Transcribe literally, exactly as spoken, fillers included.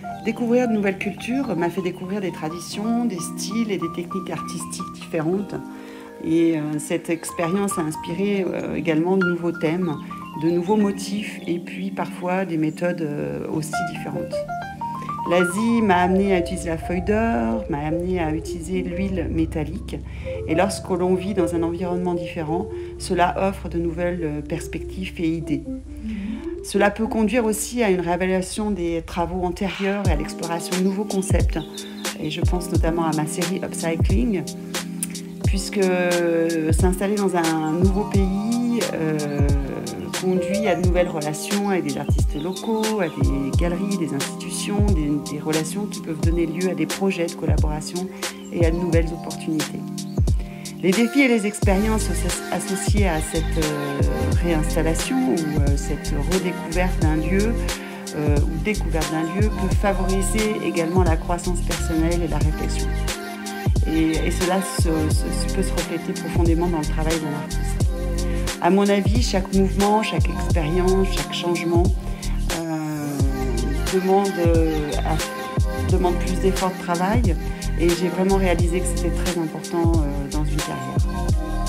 Découvrir de nouvelles cultures m'a fait découvrir des traditions, des styles et des techniques artistiques différentes. Et euh, cette expérience a inspiré euh, également de nouveaux thèmes, de nouveaux motifs et puis parfois des méthodes euh, aussi différentes. L'Asie m'a amené à utiliser la feuille d'or, m'a amené à utiliser l'huile métallique. Et lorsque l'on vit dans un environnement différent, cela offre de nouvelles perspectives et idées. Cela peut conduire aussi à une révélation des travaux antérieurs et à l'exploration de nouveaux concepts. Et je pense notamment à ma série Upcycling, puisque s'installer dans un nouveau pays euh, conduit à de nouvelles relations avec des artistes locaux, à des galeries, des institutions, des, des relations qui peuvent donner lieu à des projets de collaboration et à de nouvelles opportunités. Les défis et les expériences associées à cette euh, réinstallation ou euh, cette redécouverte d'un lieu euh, ou découverte d'un lieu peuvent favoriser également la croissance personnelle et la réflexion. Et, et cela se, se, peut se refléter profondément dans le travail d'un artiste. À mon avis, chaque mouvement, chaque expérience, chaque changement euh, demande, euh, à, demande plus d'efforts de travail et j'ai vraiment réalisé que c'était très important euh, dans une carrière.